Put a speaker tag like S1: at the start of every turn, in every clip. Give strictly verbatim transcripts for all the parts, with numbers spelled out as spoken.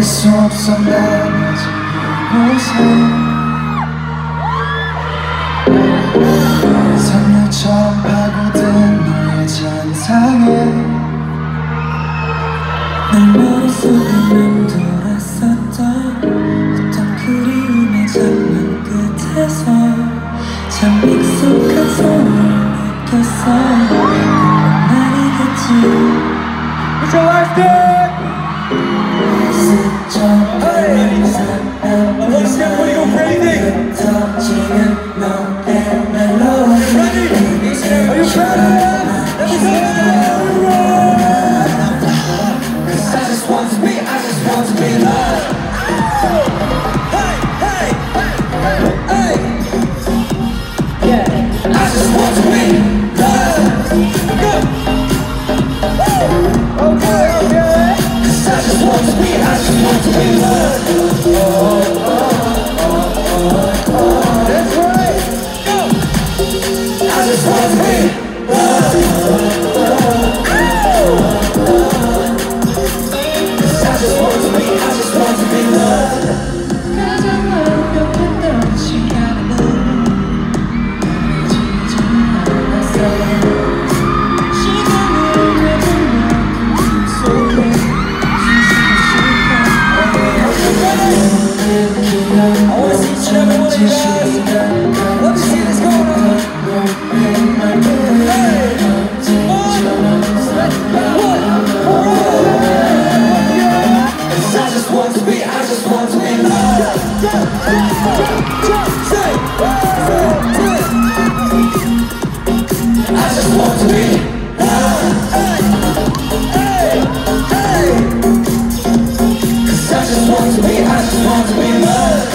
S1: 뗄 수 없어 나머지 이곳에 선녀처럼 파고든 너의 잔상에 내 머릿속에 맴돌았었던 어떤 그리움의 장면 끝에서 참 익숙한 소리를 느꼈어. 그건 아니겠지.
S2: Put your life there! Hey! I want to see everybody go crazy!
S1: 터지는 너의
S2: Ready? Are you ready? Let's go!
S1: Cause I just want to be, I just want to be loved.
S2: Hey! Hey! Hey!
S1: Yeah, I just want to be loved.
S2: Go! Okay, okay!
S1: Cause I just want to be, I just want to be loved.
S2: That's right! Go!
S1: I just want to be loved. Cause I just want to be, I just want to be loved. 가장 완벽했던 시간은 지지 않았어. 시간을 되돌려 그 속에
S2: I want to see each and every one of you guys. Let me see this going on. Hey!
S1: Cause I just want to be, I just want to be loved.
S2: Say!
S1: I just want to be loved.
S2: Hey! Hey!
S1: Cause I just want to be, I just want to be loved.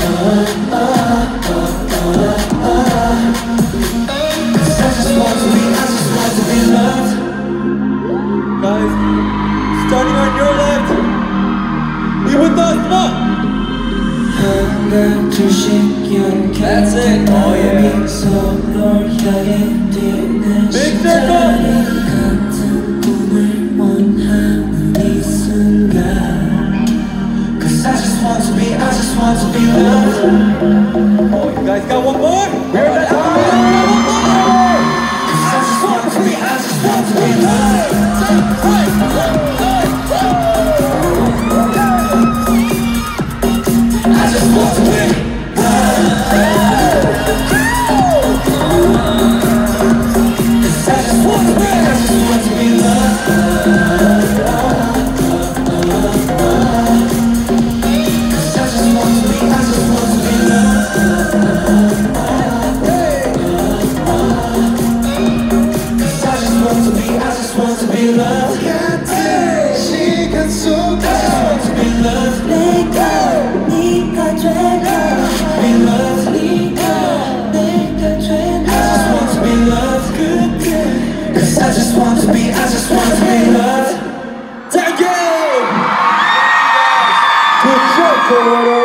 S1: Cause I just want to be, I just want to be loved.
S2: Guys, starting on your left. Be with us, come on!
S1: 하나 둘씩
S2: That's it. Oh, yeah.
S1: 서로를 향해 뛰는
S2: Big circle.
S1: 같은 꿈을 원하는 이 순간. Cause I just want to be, I just want to be loved.
S2: Oh, you guys got one more? We're at the
S1: Cause I just want to be, I just want to be loved. I just want to be loved. Cause I just want to be, I just want to be loved. Cause I just want to be, I just want to be loved. Cause I just want to be, I just want to be loved. 시간 속에 I just want to be loved. 내가 네가 되고 be loved. 네가 내가 되고 I just want to be loved. 그때 Cause I just want to be, I just want to be loved.
S2: Thank you! Good job, Colorado!